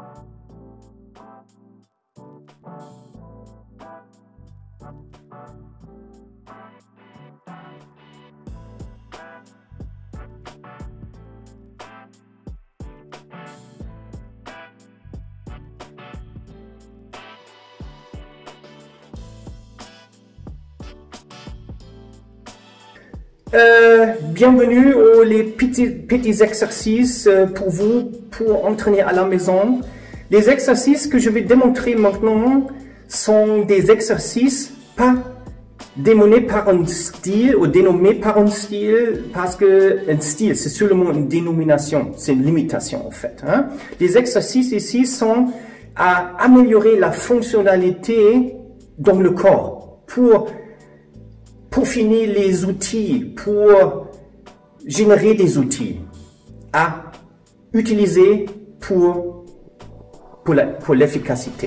Bienvenue aux les petits exercices pour vous, pour entraîner à la maison. Les exercices que je vais démontrer maintenant sont des exercices pas dénommés par un style ou dénommés par un style, parce que un style c'est seulement une dénomination, c'est une limitation en fait. Hein. Les exercices ici sont à améliorer la fonctionnalité dans le corps pour finir les outils, pour générer des outils à utiliser pour l'efficacité.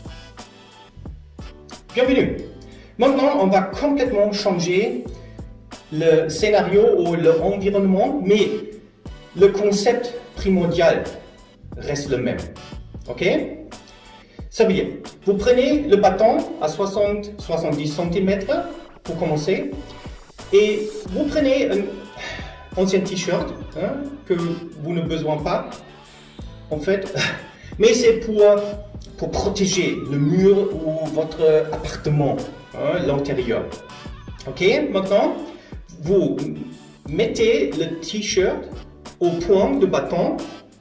Bienvenue. Maintenant, on va complètement changer le scénario ou l'environnement, mais le concept primordial reste le même. Ok? Ça veut dire, vous prenez le bâton à 60-70 cm pour commencer, et vous prenez un ancien t-shirt hein, que vous n'avez besoin pas, en fait, mais c'est pour protéger le mur ou votre appartement, hein, l'intérieur. Ok, maintenant, vous mettez le t-shirt au point de bâton,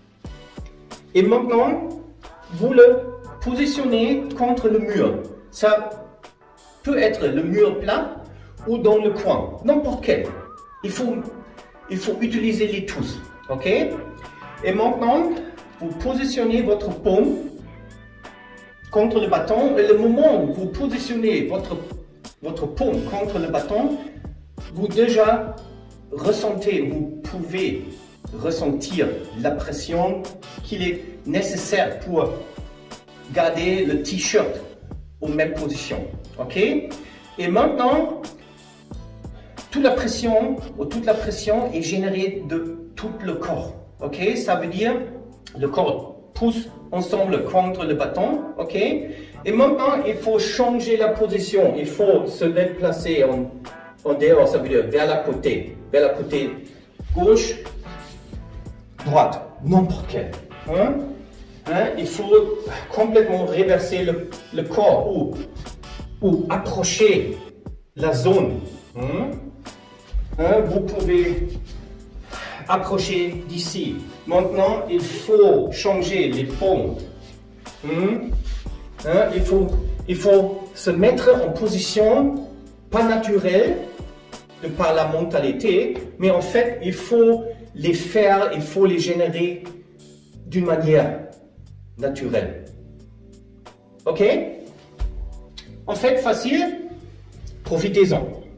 et maintenant, vous le positionnez contre le mur. Ça peut être le mur plat ou dans le coin, n'importe quel. Il faut utiliser les tous, ok? Et maintenant, vous positionnez votre paume contre le bâton, et le moment où vous positionnez votre paume contre le bâton, vous déjà ressentez, vous pouvez ressentir la pression qu'il est nécessaire pour garder le t-shirt aux mêmes positions. Ok? Et maintenant, toute la pression est générée de tout le corps. Ok? Ça veut dire le corps pousse ensemble contre le bâton. Ok? Et maintenant, il faut changer la position. Il faut se déplacer en dehors, ça veut dire vers la côté gauche, droite, n'importe quel. Hein? Hein? Il faut complètement réverser le corps ou approcher la zone. Hein? Hein? Vous pouvez approcher d'ici. Maintenant, il faut changer les paumes. Hein? Hein? Il faut se mettre en position pas naturelle de par la mentalité, mais en fait, il faut les faire, il faut les générer d'une manière naturelle. Ok? En fait, facile, profitez-en.